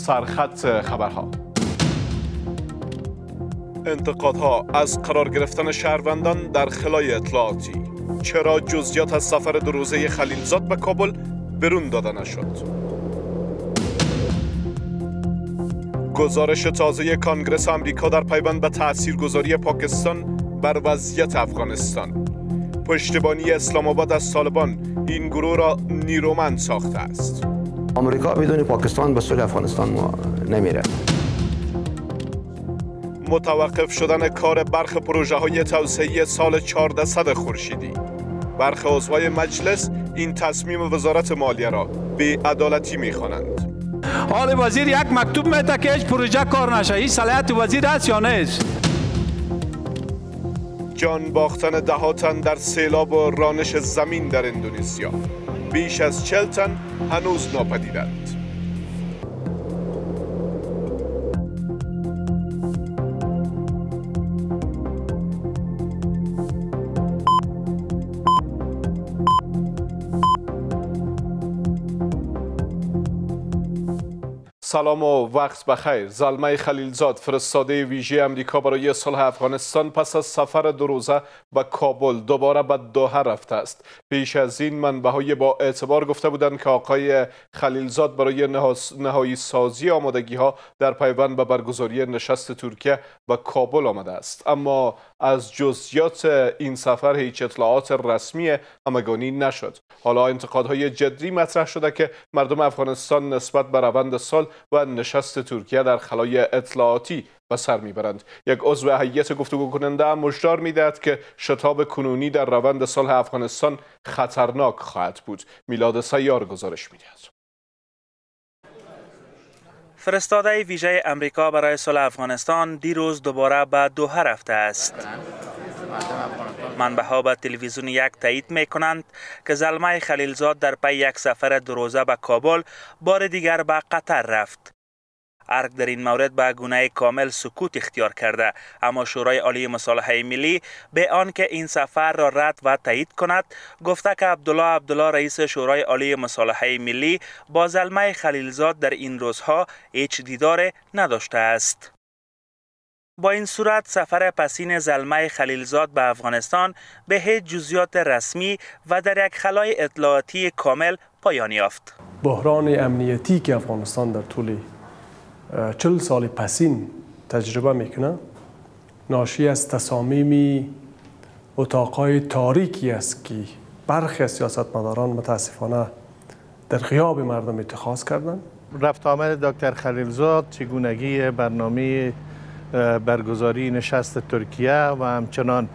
سرخط خبرها. انتقادها از قرار گرفتن شهروندان در خلای اطلاعاتی. چرا جزئیات از سفر 2 روزه خلیلزاد به کابل برون داده نشد؟ گزارش تازه کانگرس آمریکا در پیوند به تاثیرگذاری پاکستان بر وضعیت افغانستان. پشتیبانی اسلام آباد از طالبان این گروه را نیرومند ساخته است. آمریکا بدون پاکستان به صلح افغانستان نمیره. متوقف شدن کار برخی پروژه‌های توسعه‌ای سال 1400 خورشیدی. برخی عضوای مجلس این تصمیم وزارت مالیه را بی‌عدالتی می‌خوانند. حال وزیر یک مکتوب میده که هیچ پروژه کار نشه. این صلاحیت وزیر است یا نیست؟ جان باختن دهاتن در سیلاب و رانش زمین در اندونزیا. بیش از 40 تن هنوز ناپدیدند. سلام و وقت بخیر. زلمه خلیلزاد فرستاده ویژه امریکا برای صلح افغانستان پس از سفر 2 روزه به کابل دوباره به دوحه رفته است. پیش از این منبع‌های با اعتبار گفته بودند که آقای خلیلزاد برای نهایی سازی آمادگی‌ها در پیوند به برگزاری نشست ترکیه به کابل آمده است، اما از جزئیات این سفر هیچ اطلاعات رسمی همگانی نشد. حالا انتقادهای جدی مطرح شده که مردم افغانستان نسبت به روند صلح و نشست ترکیه در خلای اطلاعاتی به سر میبرند. یک عضو هیئت گفتگو کننده هشدار میدهد که شتاب کنونی در روند صلح افغانستان خطرناک خواهد بود. میلاد سیار گزارش میدهد. فرستاده ویژه امریکا برای صلح افغانستان دیروز دوباره به دوحه رفته است. منبع‌ها به تلویزیون یک تایید می‌کنند که زلمه خلیلزاد در پی یک سفر 2 روزه به کابل بار دیگر به قطر رفت. ارگ در این مورد به گونه کامل سکوت اختیار کرده، اما شورای عالی مصالحه ملی به آنکه این سفر را رد و تایید کند گفته که عبدالله رئیس شورای عالی مصالحه ملی با زلمه خلیلزاد در این روزها هیچ دیدار نداشته است. با این صورت سفر پسین زلمه خلیلزاد به افغانستان به هیچ جزئیات رسمی و در یک خلای اطلاعاتی کامل پایان یافت. بحران امنیتی که افغانستان در طول 40 سال پسین تجربه میکنه ناشی از تصامیم اتاقهای تاریکی است که برخی از سیاستمداران متاسفانه در غیاب مردم اتخاذ کردند. رفت آمد دکتر خلیلزاد، چگونگی برنامه برگزاری نشست ترکیه و همچنان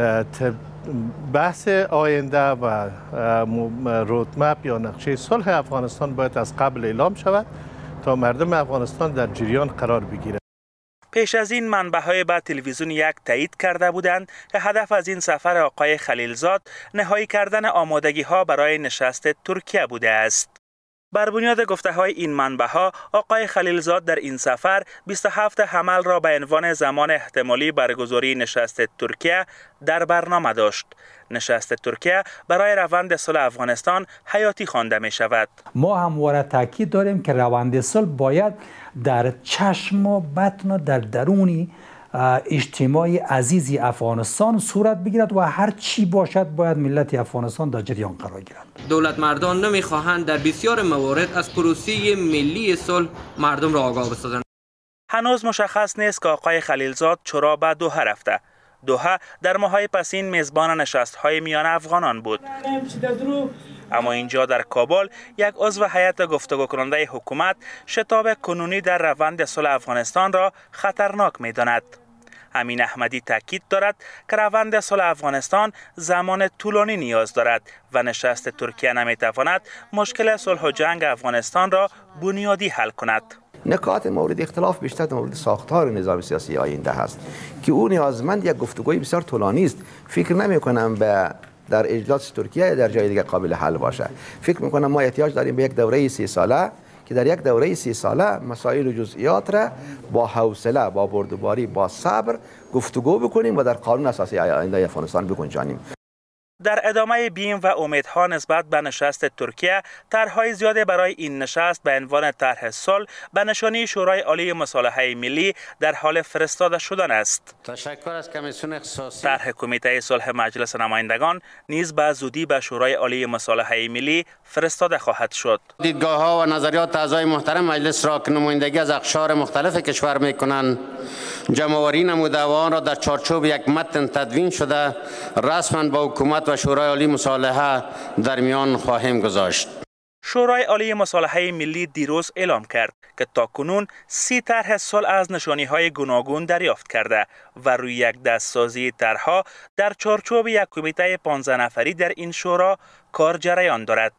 بحث آینده و رودمپ یا نقشه صلح افغانستان باید از قبل اعلام شود تا مردم افغانستان در جریان قرار بگیرند. پیش از این منبع‌های به تلویزیون یک تایید کرده بودند که هدف از این سفر آقای خلیلزاد نهایی کردن آمادگی‌ها برای نشست ترکیه بوده است. بر بنیاد گفته‌های این منبع‌ها آقای خلیلزاد در این سفر 27 حمل را به عنوان زمان احتمالی برگزاری نشست ترکیه در برنامه داشت. نشست ترکیه برای روند صلح افغانستان حیاتی خوانده می شود. ما همواره تاکید داریم که روند صلح باید در چشم و بطن و در درونی اجتماعی عزیزی افغانستان صورت بگیرد و هر چی باشد باید ملت افغانستان در جریان قرار گیرند. دولت مردان نمیخواهند در بسیار موارد از پروسه ملی صلح مردم را آگاه بسازند. هنوز مشخص نیست که آقای خلیلزاد چرا به دوحه رفته. دوحه در ماه‌های پسین میزبان نشست‌های میان افغانان بود. اما اینجا در کابل یک عضو هیئت گفتگو کننده حکومت شتاب کنونی در روند صلح افغانستان را خطرناک می‌داند. امین احمدی تاکید دارد که روند صلح افغانستان زمان طولانی نیاز دارد و نشست ترکیه نمی‌تواند مشکل صلح و جنگ افغانستان را بنیادی حل کند. نکات مورد اختلاف بیشتر در مورد ساختار نظام سیاسی آینده هست که او نیازمند یک گفتگوی بسیار طولانی است. فکر نمی کنم در اجلاس ترکیه یا در جای دیگر قابل حل باشه. فکر می کنم ما احتیاج داریم به یک دوره 3 ساله که در یک دوره 3 ساله مسائل و جزئیات را با حوصله، با بردباری، با صبر گفتگو بکنیم و در قانون اساسی آینده افغانستان بگنجانیم. در ادامه بیم و امیدها نسبت به نشست ترکیه، طرح‌های زیادی برای این نشست به عنوان طرح صلح به نشانی شورای عالی مصالحه ملی در حال فرستاده شدن است. تشکر از کمیسیون اختصاصی. طرح کمیته صلح مجلس نمایندگان نیز به زودی به شورای عالی مصالحه ملی فرستاده خواهد شد. دیدگاه‌ها و نظریات اعضای محترم مجلس را که نمایندگی از اقشار مختلف کشور می‌کنند جمع‌آوری نموده و آن را در چارچوب یک متن تدوین شده رسما با حکومت و شورای عالی مصالحه در میان خواهیم گذاشت. شورای عالی مصالحه ملی دیروز اعلام کرد که تاکنون 30 طرح صلح از نشانی‌های گوناگون دریافت کرده و روی یک دستسازی طرح‌ها در چارچوب یک کمیته 15 نفری در این شورا کار جریان دارد.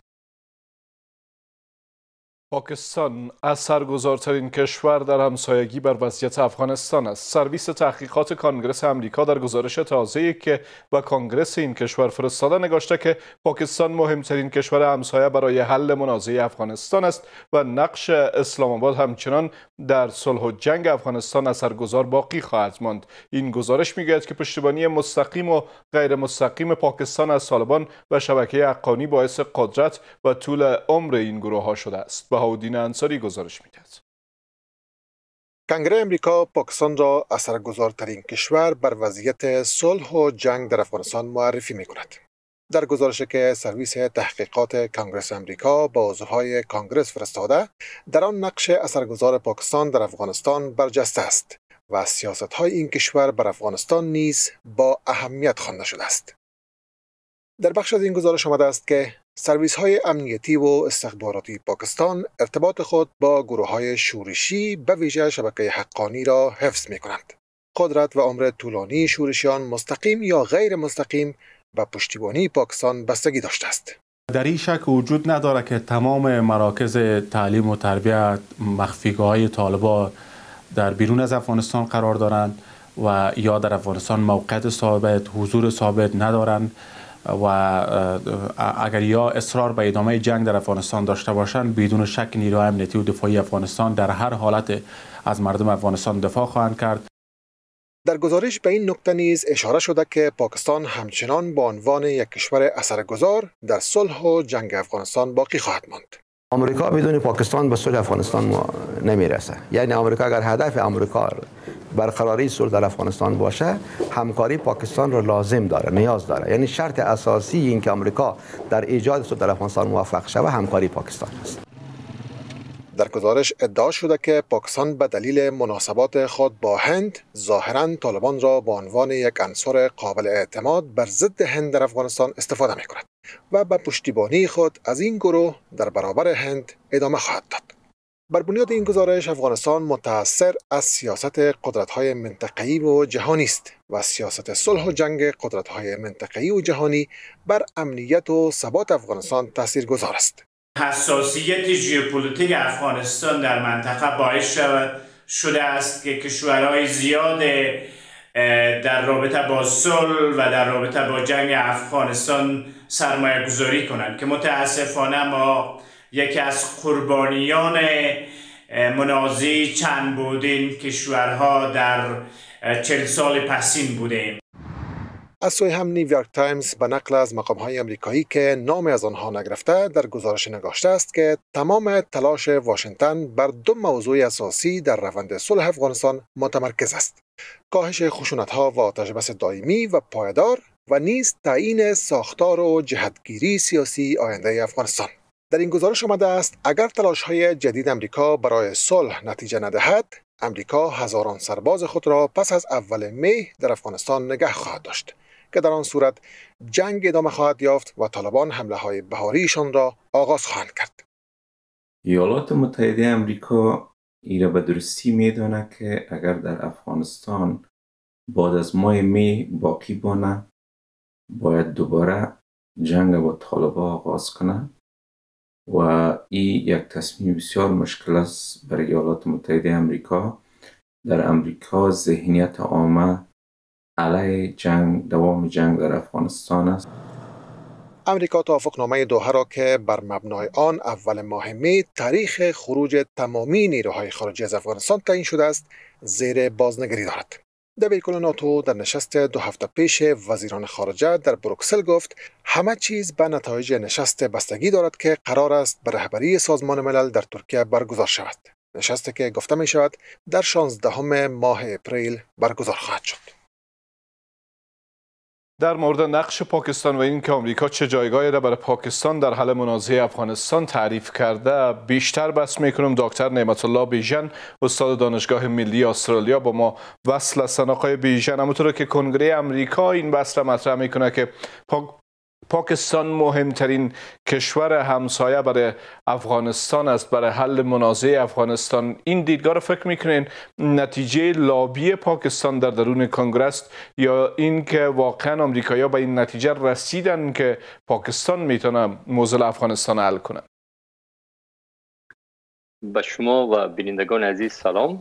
پاکستان اثرگذارترین کشور در همسایگی بر وضعیت افغانستان است. سرویس تحقیقات کانگرس امریکا در گزارش تازه‌ای که به کانگرس این کشور فرستاده نگاشته که پاکستان مهمترین کشور همسایه برای حل منازعه افغانستان است و نقش اسلام آباد همچنان در صلح و جنگ افغانستان اثرگذار باقی خواهد ماند. این گزارش میگوید که پشتیبانی مستقیم و غیر مستقیم پاکستان از طالبان و شبکه حقانی باعث قدرت و طول عمر این گروه‌ها شده است. بهاءالدین انصاری گزارش می‌دهد. کنگره امریکا پاکستان را اثرگذارترین کشور بر وضعیت صلح و جنگ در افغانستان معرفی می‌کند. در گزارشی که سرویس تحقیقات کانگرس امریکا با عضوهای کانگرس فرستاده، در آن نقش اثرگذار پاکستان در افغانستان برجسته است و سیاست‌های این کشور بر افغانستان نیز با اهمیت خوانده شده است. در بخش از این گزارش آمده است که سرویس‌های امنیتی و استخباراتی پاکستان ارتباط خود با گروه‌های شورشی به ویژه شبکه حقانی را حفظ می‌کنند. قدرت و عمر طولانی شورشیان مستقیم یا غیر مستقیم به پشتیبانی پاکستان بستگی داشته است. در این شک وجود نداره که تمام مراکز تعلیم و تربیت مخفیگاه‌های طالبان در بیرون از افغانستان قرار دارند و یا در افغانستان موقعیت ثابت، حضور ثابت ندارند و اگر یا اصرار به ادامه جنگ در افغانستان داشته باشند بدون شک نیروهای امنیتی و دفاعی افغانستان در هر حالت از مردم افغانستان دفاع خواهند کرد. در گزارش به این نکته نیز اشاره شده که پاکستان همچنان به عنوان یک کشور اثرگذار در صلح و جنگ افغانستان باقی خواهد ماند. آمریکا بدون پاکستان به صلح افغانستان نمیرسه. یعنی آمریکا اگر هدف آمریکا برقراری صلح در افغانستان باشه، همکاری پاکستان را لازم داره، نیاز داره. یعنی شرط اساسی این که آمریکا در ایجاد صلح در افغانستان موفق شود همکاری پاکستان است. در گزارش ادعا شده که پاکستان به دلیل مناسبات خود با هند ظاهراً طالبان را به عنوان یک عنصر قابل اعتماد بر ضد هند در افغانستان استفاده می‌کند و به پشتیبانی خود از این گروه در برابر هند ادامه خواهد داد. بر بنیاد این گزارش افغانستان متأثر از سیاست قدرت‌های منطقه‌ای و جهانی است و سیاست صلح و جنگ قدرت‌های منطقه‌ای و جهانی بر امنیت و ثبات افغانستان تاثیرگذار است. حساسیت ژئوپلیتیک افغانستان در منطقه باعث شده است که کشورهای زیاد در رابطه با صلح و در رابطه با جنگ افغانستان سرمایه گذاری کنند که متاسفانه ما یکی از قربانیان منازعه چند بودین کشورها در 40 سال پسین بودیم. از سوی هم نیویورک تایمز به نقل از مقام‌های آمریکایی که نام از آنها نگرفته در گزارش نگاشته است که تمام تلاش واشنگتن بر دو موضوع اساسی در روند صلح افغانستان متمرکز است: کاهش خشونت‌ها و آتش‌بس دائمی و پایدار و نیز تعیین ساختار و جهتگیری سیاسی آینده افغانستان. در این گزارش آمده است اگر تلاش‌های جدید آمریکا برای صلح نتیجه ندهد، آمریکا هزاران سرباز خود را پس از اول می در افغانستان نگه خواهد داشت که در آن صورت جنگ ادامه خواهد یافت و طالبان حمله‌های بهاریشان را آغاز خواهند کرد. ایالات متحده آمریکا ایرا به درستی می‌داند که اگر در افغانستان بعد از ماه می باقی بانه، باید دوباره جنگ با طالبان آغاز کنه و این یک تصمیم بسیار مشکل است برای ایالات متحده آمریکا. در آمریکا ذهنیت عامه علیه جنگ، دوام جنگ در افغانستان است. آمریکا توافقنامه دوحه را که بر مبنای آن اول ماه می تاریخ خروج تمامی نیروهای خارجی از افغانستان تعیین شده است، زیر بازنگری دارد. دبیرکل ناتو در نشست 2 هفته پیش وزیران خارجه در بروکسل گفت همه چیز به نتایج نشست بستگی دارد که قرار است به رهبری سازمان ملل در ترکیه برگزار شود. نشستی که گفته می شود در 16 ماه اپریل برگزار خواهد شد. در مورد نقش پاکستان و اینکه آمریکا چه جایگاهی را برای پاکستان در حل منازعه افغانستان تعریف کرده بیشتر بحث میکنم. دکتر نعمت الله بیژن، استاد دانشگاه ملی استرالیا، با ما وصل هستند. آقای بیژن، همونطور که کنگره امریکا این بحث را مطرح میکنه که پاکستان مهمترین کشور همسایه برای افغانستان است برای حل منازعه افغانستان، این دیدگاه را فکر میکنین نتیجه لابی پاکستان در درون کنگره است یا اینکه واقعا آمریکایی‌ها به این نتیجه رسیدن که پاکستان میتونه موضوع افغانستان حل کنه؟ به شما و بینندگان عزیز سلام.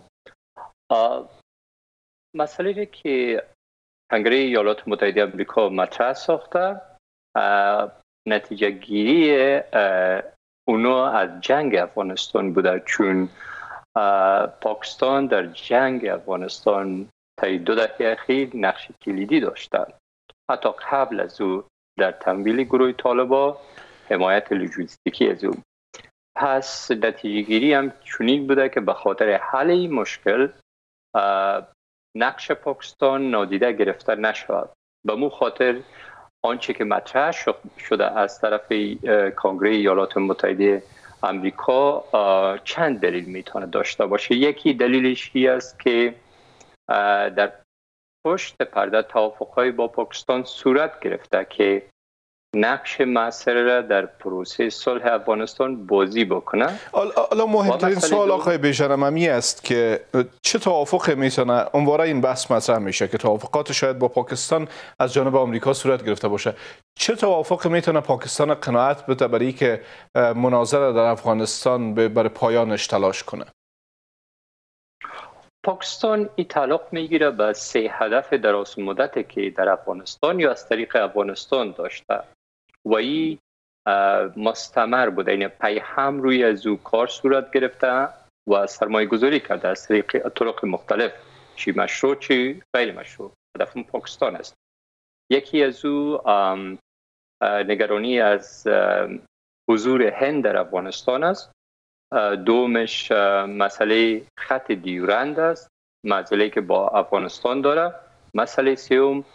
مسئله که کنگره ایالات متحده آمریکا مطرح ساخته نتیجه گیری اونا از جنگ افغانستان بوده، چون پاکستان در جنگ افغانستان تا 2 دهه اخیر نقش کلیدی داشته. حتی قبل از او در تمویل گروه طالبان، حمایت لوجستیکی از او. پس نتیجه گیری هم چنین بوده که به خاطر حل این مشکل نقش پاکستان نادیده گرفته نشود. به مو خاطر آنچه که مطرح شده از طرف کنگره ایالات متحده آمریکا چند دلیل میتونه داشته باشه. یکی دلیلش این است که در پشت پرده توافق‌های با پاکستان صورت گرفته که نقش مؤثر را در پروسه صلح افغانستان بازی بکنه. حالا مهمترین سوال آقای بیژن همی است که چه توافقی میتونه اونواره این بحث مطرح میشه که توافقات شاید با پاکستان از جانب آمریکا صورت گرفته باشه، چه توافقی میتونه پاکستان قناعت بده برای که مناظره در افغانستان برای پایانش تلاش کنه؟ پاکستان این تعلق میگیره به 3 هدف دراز مدت که در افغانستان یا از طریق افغانستان داشته و این مستمر بوده. این پی هم روی از او کار صورت گرفته و سرمایه گذاری کرده از طرق مختلف، چی مشروع چی غیر مشروع. هدف پاکستان است. یکی از او نگرانی از حضور هند در افغانستان است. دومش مسئله خط دیورند است، مسئله که با افغانستان داره. مسئله سوم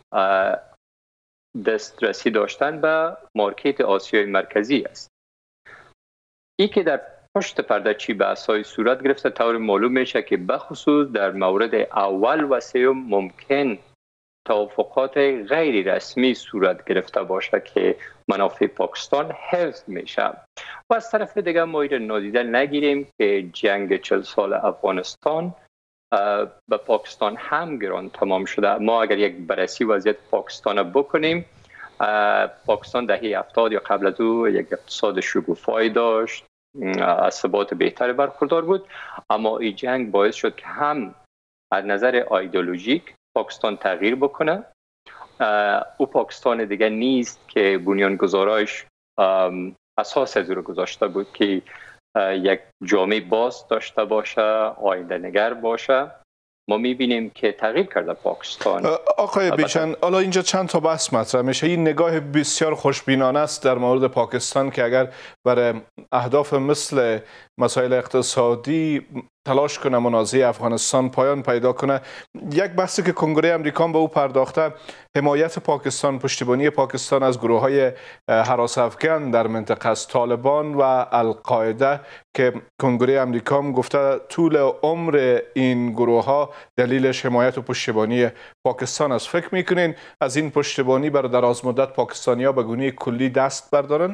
دسترسی داشتن به مارکت آسیای مرکزی است. این که در پشت پرده چی بحث‌های صورت گرفته، طور معلوم میشه که بخصوص در مورد اول و سوم ممکن توافقات غیر رسمی صورت گرفته باشه که منافع پاکستان حفظ میشه. و از طرف دیگه ما این نادیده نگیریم که جنگ 40 سال افغانستان به پاکستان هم گران تمام شده. ما اگر یک بررسی وضعیت پاکستان بکنیم، پاکستان دهه 70 یا قبل از او یک اقتصاد شکوفایی داشت، از ثبات بهتر برخوردار بود، اما این جنگ باعث شد که هم از نظر ایدئولوژیک پاکستان تغییر بکنه. او پاکستان دیگه نیست که بنیانگذارایش اساس از رو گذاشته بود که یک جامعه باز داشته باشه، آینده نگر باشه. ما میبینیم که تغییر کرده پاکستان. آقای بیژن، حالا اینجا چند تا بحث مطرح میشه. این نگاه بسیار خوشبینانه است در مورد پاکستان که اگر برای اهداف مثل مسائل اقتصادی تلاش کنه منازعه افغانستان پایان پیدا کنه. یک بحثی که کنگره امریکا به او پرداخته، حمایت پاکستان، پشتیبانی پاکستان از گروه‌های هراس افغان در منطقه از طالبان و القاعده که کنگره امریکا هم گفته طول عمر این گروه‌ها دلیلش حمایت و پشتیبانی پاکستان است. فکر می‌کنین از این پشتیبانی بر دراز مدت پاکستانی‌ها به گونه کلی دست بردارن؟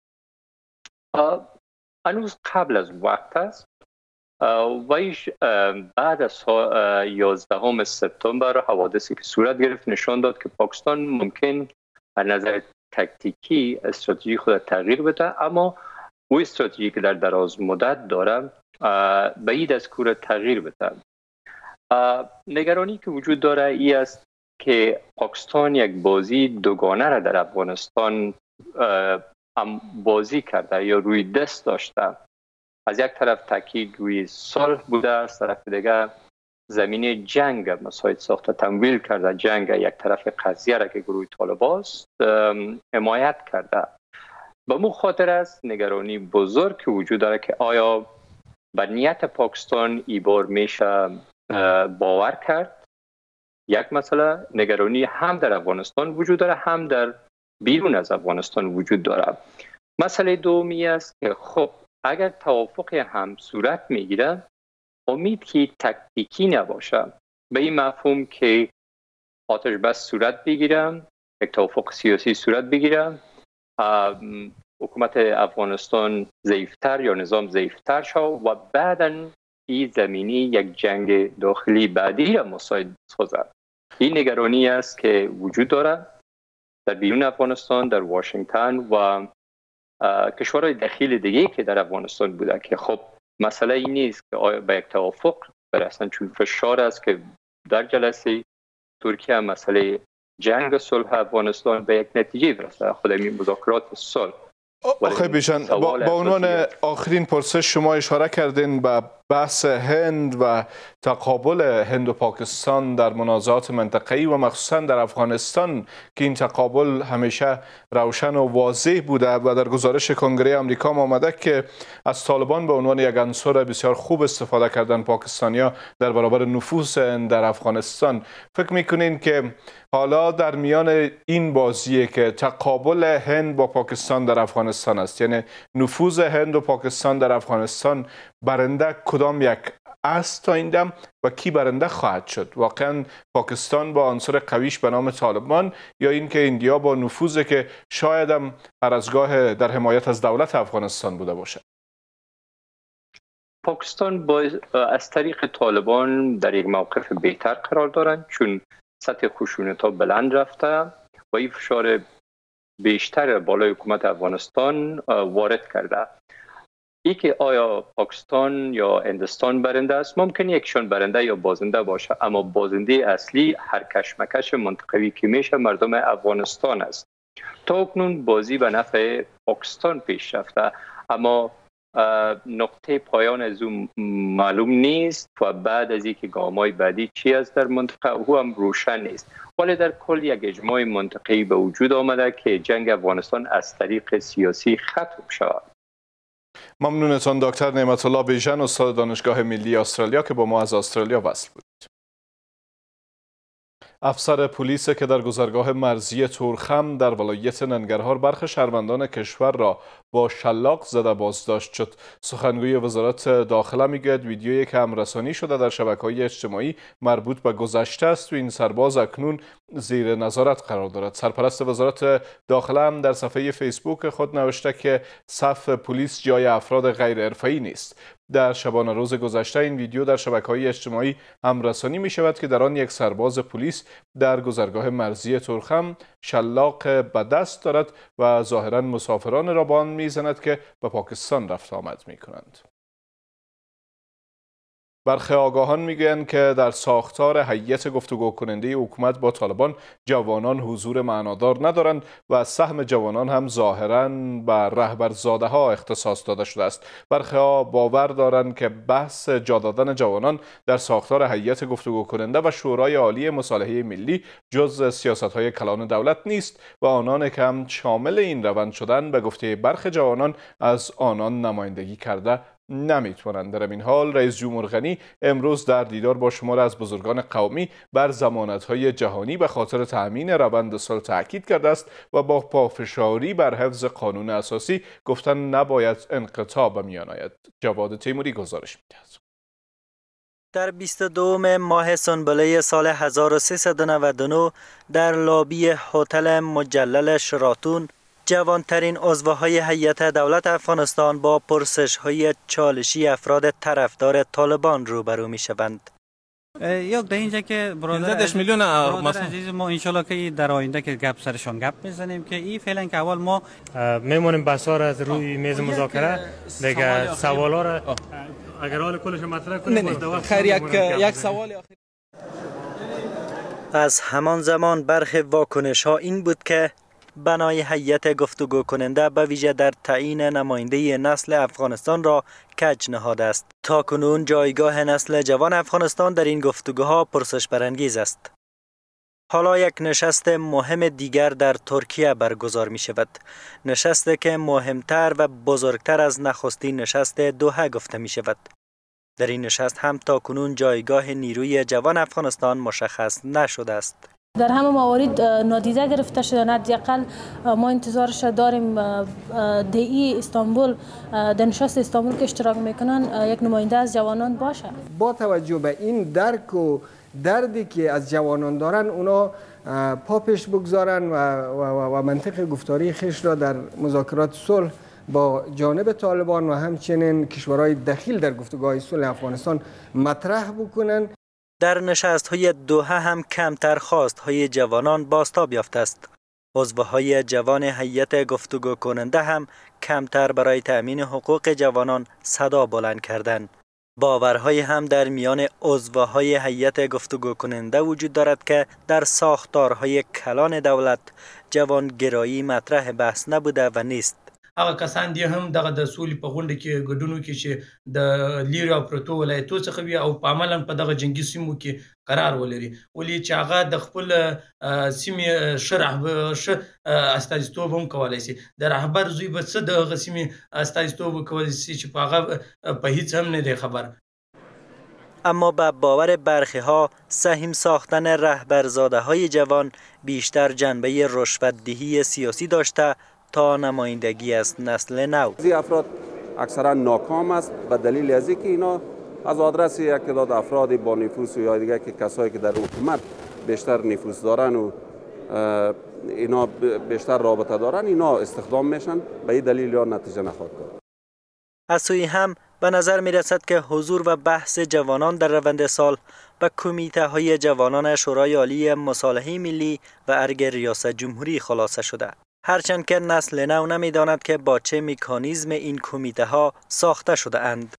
هنوز قبل از وقت است. ویش بعد از 11 سپتامبر حوادثی که صورت گرفت نشان داد که پاکستان ممکن از نظر تکتیکی استراتژی خود تغییر بده، اما او استراتژی که در دراز مدت داره بعید از کور تغییر بده. نگرانی که وجود داره ای است که پاکستان یک بازی دوگانه را در افغانستان بازی کرده یا روی دست داشته. از یک طرف تاکید روی صلح بوده، از طرف دیگر زمین جنگ مساعد ساخته، تمویل کرده جنگ یک طرف قضیه را که گروه طالبان است حمایت کرده. به مو خاطر است نگرانی بزرگ که وجود داره که آیا به نیت پاکستان ای بار میشه باور کرد. یک مسئله نگرانی هم در افغانستان وجود داره، هم در بیرون از افغانستان وجود داره. مسئله دومی است که خب اگر توافق هم صورت میگیره، امید که تکتیکی نباشه، به این مفهوم که آتش بس صورت بگیره، یک توافق سیاسی صورت بگیره، حکومت افغانستان ضعیفتر یا نظام ضعیفتر شد و بعداً این زمینی یک جنگ داخلی بعدی را مساعد سازد. این نگرانی است که وجود دارد در بیرون افغانستان، در واشنگتن و کشورهای داخلی دیگه که در افغانستان بوده که خب مسئله این نیست که آیا به یک توافق برسن، چون فشار است که در جلسه ترکیه مسئله جنگ صلح افغانستان به یک نتیجه برسه، خود این مذاکرات صلح. آقای بیژن، با عنوان آخرین پرسش شما اشاره کردین به بحث هند و تقابل هند و پاکستان در منازعات منطقه‌ای و مخصوصا در افغانستان که این تقابل همیشه روشن و واضح بوده و در گزارش کنگره آمریکا آمده که از طالبان به عنوان یک عنصر بسیار خوب استفاده کردن پاکستانیا در برابر نفوذ هند در افغانستان. فکر میکنین که حالا در میان این بازیه که تقابل هند با پاکستان در افغانستان است، یعنی نفوذ هند و پاکستان در افغانستان، برنده کدام یک است تا این دم و کی برنده خواهد شد؟ واقعا پاکستان با عنصر قویش به نام طالبان یا اینکه ایندیا با نفوذی که شاید هم هر از گاه در حمایت از دولت افغانستان بوده باشه؟ پاکستان از طریق طالبان در یک موقف بهتر قرار دارند، چون سطح خشونت‌ها بلند رفته و این فشار بیشتر بالای حکومت افغانستان وارد کرده. ای که آیا پاکستان یا هندوستان برنده است، ممکن یکشون برنده یا بازنده باشه، اما بازنده اصلی هر کشمکش منطقوی که میشه مردم افغانستان است. تا اکنون بازی به نفع پاکستان پیش رفته، اما نقطه پایان از اون معلوم نیست و بعد از اینکه گام‌های بعدی چی است در منطقه او هم روشن نیست. ولی در کل یک اجماع منطقه‌ای به وجود آمده که جنگ افغانستان از طریق سیاسی ختم شود. ممنونتان دکتر نعمت الله بیژن، استاد دانشگاه ملی استرالیا که با ما از استرالیا وصل بود. افسر پلیس که در گذرگاه مرزی تورخم در ولایت ننگرهار برخی شهروندان کشور را با شلاق زده بازداشت شد. سخنگوی وزارت داخله میگوید ویدیویی که همرسانی شده در شبکه‌های اجتماعی مربوط به گذشته است و این سرباز اکنون زیر نظارت قرار دارد. سرپرست وزارت داخله هم در صفحه فیسبوک خود نوشته که صف پلیس جای افراد غیر حرفه‌ای نیست. در شبانه روز گذشته این ویدیو در شبکه‌های اجتماعی همرسانی می شود که در آن یک سرباز پلیس در گذرگاه مرزی تورخم شلاق به دست دارد و ظاهراً مسافران را به آن می‌زند که به پاکستان رفت آمد می‌کنند. برخی آگاهان میگویند که در ساختار هیئت گفتگو کننده حکومت با طالبان جوانان حضور معنادار ندارند و سهم جوانان هم ظاهراً به رهبرزاده ها اختصاص داده شده است. برخی ها باور دارند که بحث جا دادن جوانان در ساختار هیئت گفتگو کننده و شورای عالی مصالحه ملی جز سیاست‌های کلان دولت نیست و آنان که هم شامل این روند شدن به گفته برخی جوانان از آنان نمایندگی کرده نمیتوانند. در این حال رئیس جمهور غنی امروز در دیدار با شمار از بزرگان قومی بر ضمانت‌های جهانی به خاطر تأمین روند صلح تاکید کرده است و با پافشاری بر حفظ قانون اساسی گفتن نباید انقطاع به میان آید. جواد تیموری گزارش می‌دهد. در 22 ماه سنبله سال 1399 در لابی هتل مجلل شراتون جوانترین عضوهای هیئت دولت افغانستان با پرسش‌های چالشی افراد طرفدار طالبان روبرو می‌شوند. یک در اینجا که برادر میلیون عزیز ما انشالله که در آینده که گپ سرشان گپ میزنیم که این فعلا که اول ما میمونیم بسار از روی میز مذاکره دیگه سوالا را اگر حال کلش مطرح کنیم خیر یک سوال آخر. از همان زمان برخی واکنش‌ها این بود که بنای هیئت گفتگو کننده به ویژه در تعیین نماینده نسل افغانستان را کج نهاده است. تاکنون جایگاه نسل جوان افغانستان در این گفتگوها پرسش برانگیز است. حالا یک نشست مهم دیگر در ترکیه برگزار می شود. نشستی که مهمتر و بزرگتر از نخستین نشست دوحه گفته می شود. در این نشست هم تاکنون جایگاه نیروی جوان افغانستان مشخص نشده است. در همه موارد نادیده گرفته شده، حداقل ما انتظارش داریم دی استانبول در نشست استانبول که اشتراک میکنن یک نماینده از جوانان باشه. با توجه به این درک و دردی که از جوانان دارن، اونا پا پیش بگذارن و منطق گفتاری خیش را در مذاکرات صلح با جانب طالبان و همچنین کشورهای دخیل در گفتگوهای صلح افغانستان مطرح بکنن. در نشست‌های دوحه هم کمتر خواست‌های جوانان بازتاب یافته است. عضوهای جوان هیئت گفتگو کننده هم کمتر برای تأمین حقوق جوانان صدا بلند کردند. باورهایی هم در میان عضوهای هیئت گفتگو کننده وجود دارد که در ساختارهای کلان دولت جوانگرایی مطرح بحث نبوده و نیست. هغه کسان دي هم دغه د سولې په غونډه کې ګډون وکړي چې د لیرې او پرتو ولایتو څخه وي او په عملاً په دغه جنګي سیمو کې قرار ولري، ولې چې هغه د خپل سیمې ښه استازیتوب هم کولی شي. د رهبر زوی به څه دغه سیمې استازیتوب وکولی شي چې په هغه په هیڅ هم نه دی خبر. اما به باور برخی‌ها سهم ساختن رهبرزاده‌های جوان بیشتر جنبه رشوت‌دهی سیاسی داشته تا نمایندگی از نسل نو. این افراد اکثرا ناکام است به دلیل از اینکه اینا از آدرس یک تعداد افراد با نفوذ یا دیگه که کسایی که در حکومت بیشتر نفوذ دارن و اینا بیشتر رابطه دارن، اینا استخدام میشن، به این دلیل یا نتیجه نخواهد داد. از سوی هم به نظر می رسد که حضور و بحث جوانان در روند سال به کمیته های جوانان شورای عالی مصالحه ملی و ارگ ریاست جمهوری خلاصه شده. هرچند که نسل نو نمی‌داند که با چه مکانیزم این کمیته ها ساخته شده اند.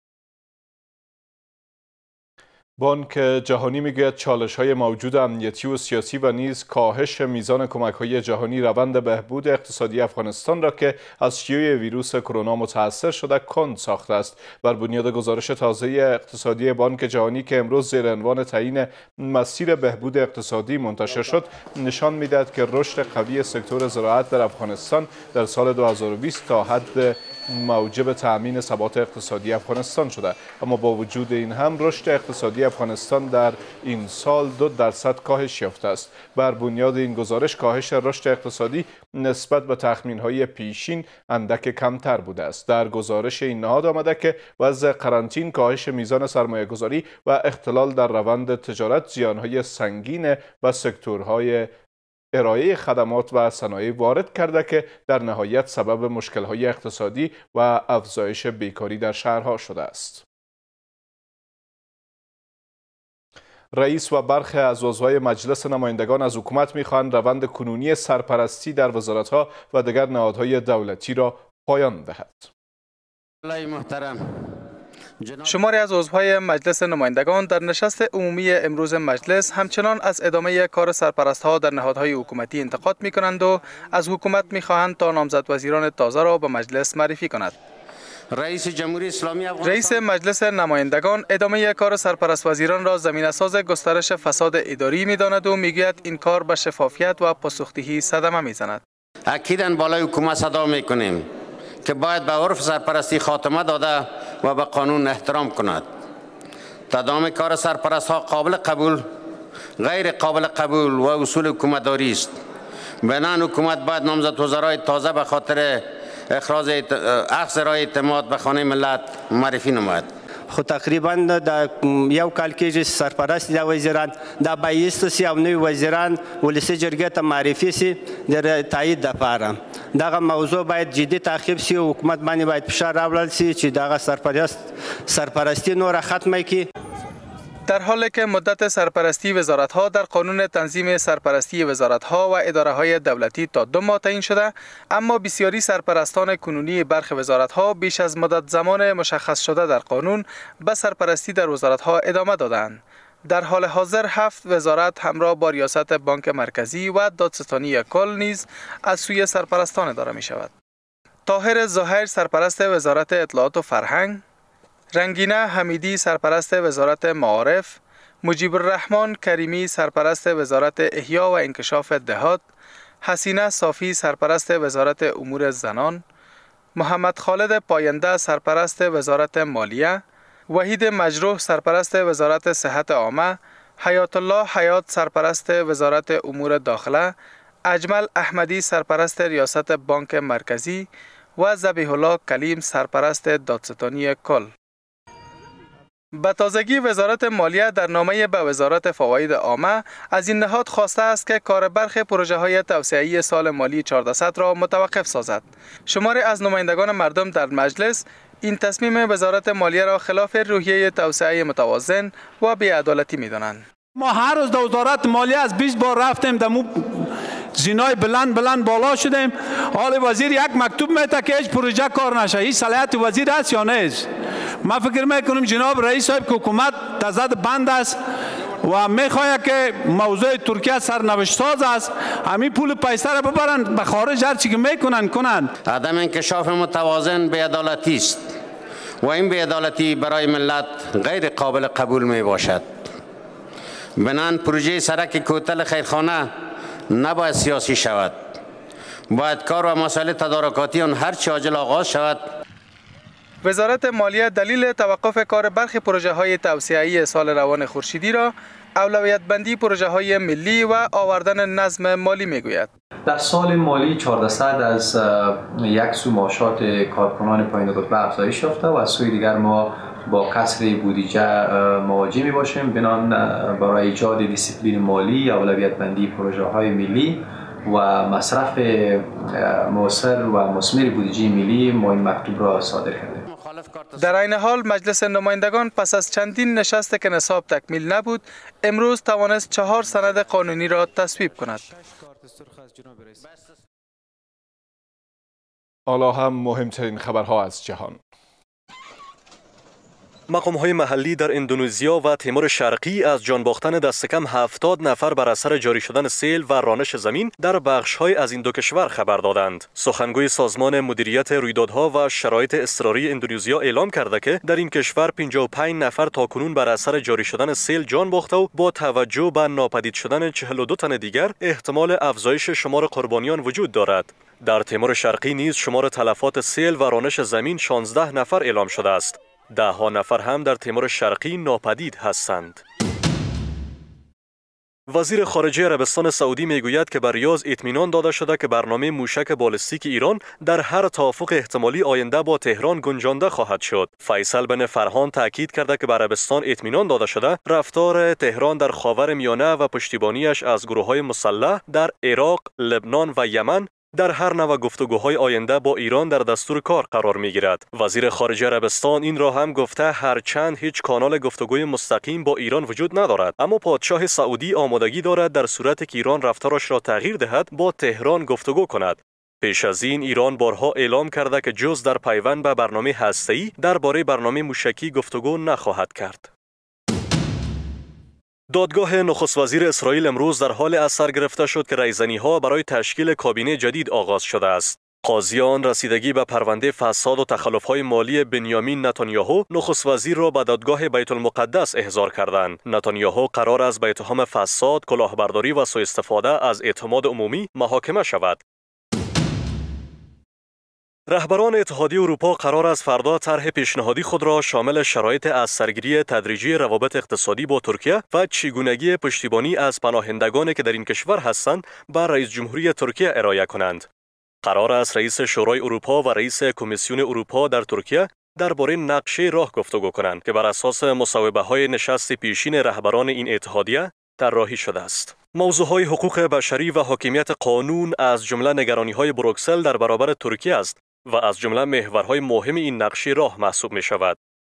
بانک جهانی میگوید چالش‌های موجود امنیتی و سیاسی و نیز کاهش میزان کمک‌های جهانی روند بهبود اقتصادی افغانستان را که از شیوع ویروس کرونا متأثر شده کند ساخته است. بر بنیاد گزارش تازه اقتصادی بانک جهانی که امروز زیر عنوان تعیین مسیر بهبود اقتصادی منتشر شد، نشان می‌دهد که رشد قوی سکتور زراعت در افغانستان در سال 2020 تا حد موجب تأمین ثبات اقتصادی افغانستان شده. اما با وجود این هم رشد اقتصادی افغانستان در این سال 2% کاهش یافته است. بر بنیاد این گزارش کاهش رشد اقتصادی نسبت به تخمین‌های پیشین اندک کمتر بوده است. در گزارش این نهاد آمده که وضع قرنطین، کاهش میزان سرمایه‌گذاری و اختلال در روند تجارت زیان‌های سنگین و سکتورهای ارائه خدمات و صنایع وارد کرده که در نهایت سبب مشکل‌های اقتصادی و افزایش بیکاری در شهرها شده است. رئیس و برخی از عضوهای مجلس نمایندگان از حکومت می‌خواهند روند کنونی سرپرستی در وزارت‌ها و دیگر نهادهای دولتی را پایان دهد. شماری از عضوهای مجلس نمایندگان در نشست عمومی امروز مجلس همچنان از ادامه کار سرپرست‌ها در نهادهای حکومتی انتقاد می‌کنند و از حکومت می‌خواهند تا نامزد وزیران تازه را به مجلس معرفی کند. رئیس جمهوری اسلامی رئیس مجلس نمایندگان ادامه کار سرپرست وزیران را زمینه‌ساز گسترش فساد اداری می‌داند و می‌گوید این کار به شفافیت و پاسخدهی صدمه می‌زند. اکیداً بالای حکومت صدا می‌کنیم که باید به عرف سرپرستی خاتمه داده و به قانون احترام کند. تداوم کار سرپرست ها قابل قبول، غیر قابل قبول و اصول حکومتداری است. بنابراین حکومت باید نامزد وزرای تازه به خاطر اخذ رای اعتماد به خانه ملت معرفی نماید. خو تقریبا د یو کال کې سرپرست د وزیران د 22 او نوي وزیران ولسی جرګې ته معرفي سي د تایید لپاره. دغه موضوع باید جدي تعقیب سي او حکومت باندې باید فشار راوړل سي چې دغه سرپرستی نور ختمه کړي. در حالی که مدت سرپرستی وزارت‌ها در قانون تنظیم سرپرستی وزارت‌ها و اداره‌های دولتی تا 2 ماه تعیین شده، اما بسیاری سرپرستان کنونی برخی وزارت‌ها بیش از مدت زمان مشخص شده در قانون به سرپرستی در وزارت‌ها ادامه دادند. در حال حاضر 7 وزارت همراه با ریاست بانک مرکزی و دادستانی کل نیز از سوی سرپرستان اداره می شود. طاهر ظاهر سرپرست وزارت اطلاعات و فرهنگ، رنگینه حمیدی سرپرست وزارت معارف، مجیب الرحمن کریمی سرپرست وزارت احیا و انکشاف دهات، حسینه صافی سرپرست وزارت امور زنان، محمد خالد پاینده سرپرست وزارت مالیه، وحید مجروح سرپرست وزارت صحت عامه، حیات الله حیات سرپرست وزارت امور داخله، اجمل احمدی سرپرست ریاست بانک مرکزی و ذبیح الله کلیم سرپرست دادستانی کل. به تازگی وزارت مالیه در نامه به وزارت فواید عامه از این نهاد خواسته است که کار برخی پروژه های توسعه‌ای سال مالی 1400 را متوقف سازد. شماری از نمایندگان مردم در مجلس این تصمیم وزارت مالیه را خلاف روحیه توسعه متوازن و بی‌عدالتی می‌دانند. ما هر روز در وزارت مالیه از 20 بار رفتیم دمو زینای بلند بالا شدیم. حال وزیر یک مکتوب میده که هیچ پروژه کار نشه. این صلاحیت وزیر است یا نیست؟ ما فکر میکنم جناب رئیس صاحب که حکومت تزد بند است و میخواهد که موضوع ترکیه سرنوشت ساز است. همین پول پیسه را ببرن به خارج، هر چی که میکنن کنند. عدم انکشاف متوازن بی‌عدالتی است و این بی‌عدالتی برای ملت غیر قابل قبول می باشد. بنان پروژه سرک کوتل خیرخانه نباید سیاسی شود. باید کار و مسائل تدارکاتی آن هر چه عاجل آغاز شود. وزارت مالیه دلیل توقف کار برخی پروژه های توسعه‌ای سال روان خورشیدی را اولویت بندی پروژه های ملی و آوردن نظم مالی میگوید. در سال مالی 1400 از یک سو معاشات کارکنان پایین رتبه افزایش یافته و از سوی دیگر ما با کسر بودجه مواجه می باشیم. بنان برای ایجاد دیسیپلین مالی، اولویت بندی پروژه های ملی و مصرف مؤثر و مثمر بودجه ملی ما این مکتوب را صادر کردیم. در این حال مجلس نمایندگان پس از چندین نشست که نصاب تکمیل نبود، امروز توانست 4 سند قانونی را تصویب کند. حالا هم مهمترین خبرها از جهان. مقام‌های محلی در اندونزیا و تیمور شرقی از جان باختن دست کم 70 نفر بر اثر جاری شدن سیل و رانش زمین در بخش‌های از این دو کشور خبر دادند. سخنگوی سازمان مدیریت رویدادها و شرایط اضطراری اندونزیا اعلام کرده که در این کشور 55 نفر تاکنون بر اثر جاری شدن سیل جان باخته و با توجه به ناپدید شدن 42 تن دیگر احتمال افزایش شمار قربانیان وجود دارد. در تیمور شرقی نیز شمار تلفات سیل و رانش زمین 16 نفر اعلام شده است. 10 نفر هم در تیمور شرقی ناپدید هستند. وزیر خارجه عربستان سعودی میگوید که بر ریاض اطمینان داده شده که برنامه موشک بالستیک ایران در هر توافق احتمالی آینده با تهران گنجانده خواهد شد. فیصل بن فرهان تاکید کرده که بر عربستان اطمینان داده شده رفتار تهران در خاورمیانه و پشتیبانیش از گروه‌های مسلح در عراق، لبنان و یمن در هر نوع گفتگوهای آینده با ایران در دستور کار قرار می‌گیرد. وزیر خارجه عربستان این را هم گفته هرچند هیچ کانال گفتگوی مستقیم با ایران وجود ندارد، اما پادشاه سعودی آمادگی دارد در صورتی که ایران رفتارش را تغییر دهد با تهران گفتگو کند. پیش از این ایران بارها اعلام کرده که جز در پیوند به برنامه هسته‌ای درباره برنامه موشکی گفتگو نخواهد کرد. دادگاه نخست وزیر اسرائیل امروز در حال از سر گرفته شد که رایزنی‌ها برای تشکیل کابینه جدید آغاز شده است. قاضیان رسیدگی به پرونده فساد و تخلف‌های مالی بنیامین نتانیاهو نخست وزیر را به دادگاه بیت المقدس احضار کردند. نتانیاهو قرار است به اتهام فساد، کلاهبرداری و سوء استفاده از اعتماد عمومی محاکمه شود. رهبران اتحادیه اروپا قرار است فردا طرح پیشنهادی خود را شامل شرایط از سرگیری تدریجی روابط اقتصادی با ترکیه و چگونگی پشتیبانی از پناهندگانی که در این کشور هستند بر رئیس جمهوری ترکیه ارائه کنند. قرار است رئیس شورای اروپا و رئیس کمیسیون اروپا در ترکیه درباره نقشه راه گفتگو کنند که بر اساس مصوبه‌های نشست پیشین رهبران این اتحادیه طراحی شده است. موضوعهای حقوق بشری و حاکمیت قانون از جمله نگرانی‌های بروکسل در برابر ترکیه است و از جمله محورهای مهم این نقشه راه محسوب می شود.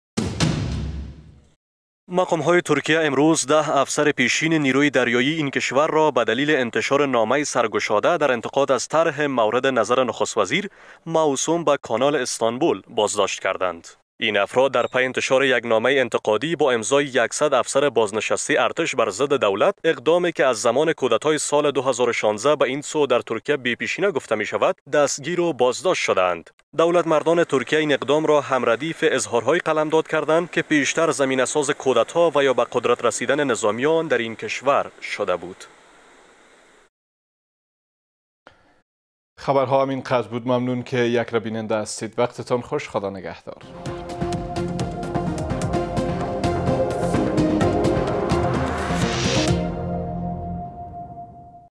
مقام‌های ترکیه امروز 10 افسر پیشین نیروی دریایی این کشور را به دلیل انتشار نامه سرگشاده در انتقاد از طرح مورد نظر نخست وزیر موسوم به کانال استانبول بازداشت کردند. این افراد در پی انتشار یک نامه انتقادی با امضای 100 افسر بازنشسته ارتش بر ضد دولت، اقدامی که از زمان کودتای سال 2016 به این سو در ترکیه بی‌پیشینه گفته می شود، دستگیر و بازداشت شدند. دولت مردان ترکیه این اقدام را همردیف اظهارهای قلمداد کردند که پیشتر زمینه‌ساز کودتا و یا به قدرت رسیدن نظامیان در این کشور شده بود. خبرها همین قدر بود. ممنون که یک را بیننده هستید. وقتتان خوش. خدا نگهدار.